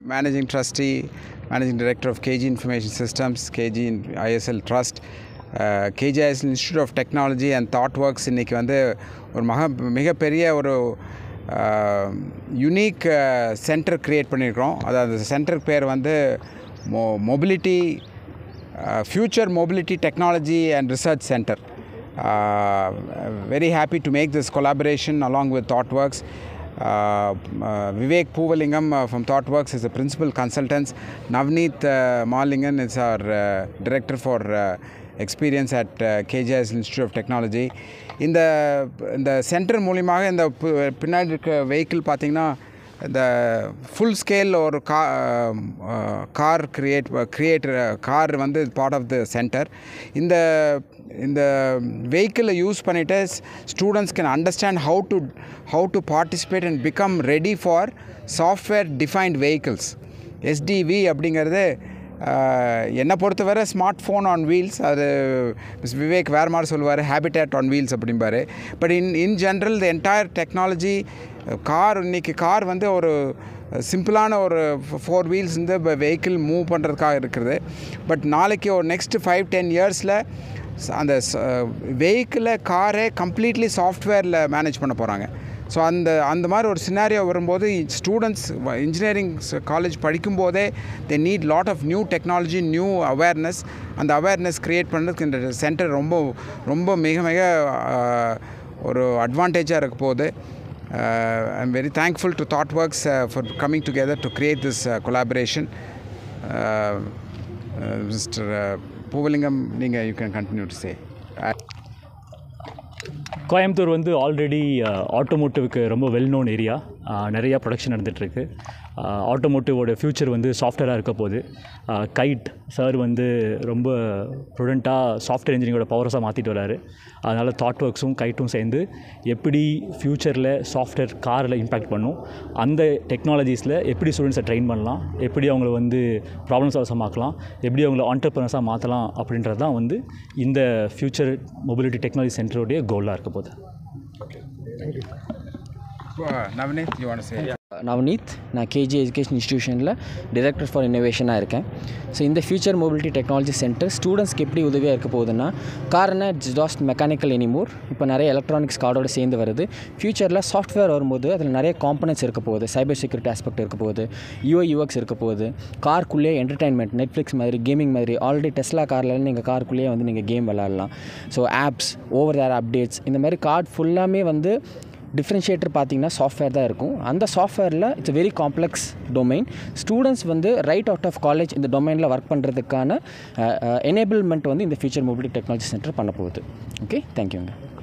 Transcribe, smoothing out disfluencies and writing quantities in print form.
Managing Trustee, Managing Director of KG Information Systems, KG ISL Trust, KG ISL Institute of Technology and ThoughtWorks இன்னைக்கு வந்து ஒரு மிகப்பெரிய ஒரு unique centre create பண்ணியிருக்கிறோம். அதாவது அந்த சென்டருக்கு பேர் வந்து mobility future mobility technology and research centre. Very happy to make this collaboration along with ThoughtWorks. Vivek Poovalingam from ThoughtWorks is the principal consultant. Navneet Malingan is our director for experience at KGIS Institute of Technology. இந்த centre மூலியமாக இந்த பின்னாடி இருக்க vehicle பார்த்திங்கன்னா இந்த full scale ஒரு car car வந்து part of the centre. இந்த வெஹிக்கிளை யூஸ் பண்ணிவிட்டு students can understand how to participate and become ready for software defined vehicles. SDV அப்படிங்கிறது என்னை பொறுத்தவரை ஸ்மார்ட் ஃபோன் ஆன் வீல்ஸ். அது விவேக் வேறு மாதிரி சொல்லுவார், ஹேபிட்டேட் ஆன் வீல்ஸ் அப்படிம்பார். But in general the entire technology இன்றைக்கி கார் வந்து ஒரு சிம்பிளான ஒரு 4 wheels இந்த வெஹிக்கிள் மூவ் பண்ணுறதுக்காக இருக்குது. பட் நாளைக்கு ஒரு நெக்ஸ்ட்டு 5-10 yearsல அந்த வெஹிக்கிளை காரை கம்ப்ளீட்லி சாஃப்ட்வேரில் மேனேஜ் பண்ண போகிறாங்க. ஸோ அந்த மாதிரி ஒரு சினாரியோ வரும்போது ஸ்டூடெண்ட்ஸ் இன்ஜினியரிங் காலேஜ் படிக்கும்போதே they need lot of new technology, new awareness. அந்த அவேர்னஸ் க்ரியேட் பண்ணுறதுக்கு இந்த சென்டர் ரொம்ப மிக ஒரு அட்வான்டேஜாக இருக்க போகுது. I'm very thankful to ThoughtWorks for coming together to create this collaboration. Mr. Poovalingam, you can continue to say. Coimbatore வந்து ஆல்ரெடி ஆட்டோமோட்டிவ்க்கு ரொம்ப வெல் நோன் ஏரியா. நிறையா ப்ரொடக்ஷன் நடந்துகிட்ருக்கு. ஆட்டோமோட்டிவோட ஃப்யூச்சர் வந்து சாஃப்ட்வேராக இருக்க போகுது. கைட் சார் வந்து ரொம்ப ப்ரூடெண்ட்டாக சாஃப்ட்வேர் இன்ஜினியரிங்கோட பவர்ஸாக மாற்றிட்டு வராரு. அதனால் தாட்ஒர்க்ஸும் கைட்டும் சேர்ந்து எப்படி ஃப்யூச்சரில் சாஃப்ட்வேர் காரில் இம்பேக்ட் பண்ணும், அந்த டெக்னாலஜிஸில் எப்படி ஸ்டூடெண்ட்ஸை ட்ரெயின் பண்ணலாம், எப்படி அவங்கள வந்து ப்ராப்ளம் சால்வ் ஆக்கலாம், எப்படி அவங்கள ஆண்டர்ப்ரனர்ஸாக மாற்றலாம் அப்படின்றது தான் வந்து இந்த ஃப்யூச்சர் மொபிலிட்டி டெக்னாலஜி சென்டருடைய கோலாக இருக்க போகுது. Navneet, you want to say? Navaneeth, நான் கேஜி எஜுகேஷன் இன்ஸ்டிடியூஷனில் டைரக்டர் ஃபார் இன்னோவேஷனாக இருக்கேன். ஸோ இந்த ஃபியூச்சர் மொபிலிட்டி டெக்னாலஜி சென்டர் ஸ்டூடெண்ட்ஸ்க்கு எப்படி உதவியாக இருக்க போகுதுன்னா, கார்னா இட்ஸ் ஜாஸ்ட் மெக்கானிக்கல் எனிமோர். இப்போ நிறைய எலக்ட்ரானிக்ஸ் கார்டோடு சேர்ந்து வருது. ஃபியூச்சரில் சாஃப்ட்வேர் வரும்போது அதில் நிறைய காம்பனன்ட்ஸ் இருக்க போகுது. சைபர் செக்யூரிட்டி ஆஸ்பெக்ட் இருக்க போகுது, UX இருக்க போகுது. காருக்குள்ளேயே என்டர்டைன்மெண்ட், நெட்ஃப்ளிக்ஸ் மாதிரி, கேமிங் மாதிரி, ஆல்ரெடி டெஸ்லா காரில் நீங்கள் காருக்குள்ளேயே வந்து நீங்கள் கேம் விளாட்லாம். So apps, over the air updates, இந்த மாதிரி கார்டு ஃபுல்லாமே வந்து டிஃப்ரென்ஷியேட்டர் பார்த்திங்கன்னா சாஃப்ட்வேர் தான் இருக்கும். அந்த சாஃப்ட்வேரில் it's very complex domain. Students வந்து ரைட் அவுட் ஆஃப் காலேஜ் இந்த டொமைனில் ஒர்க் பண்ணுறதுக்கான எனேபிள்மெண்ட் வந்து இந்த ஃபியூச்சர் மொபிலிட்டி டெக்னாலஜி சென்டர் பண்ண போகுது. ஓகே, தேங்க்யூங்க.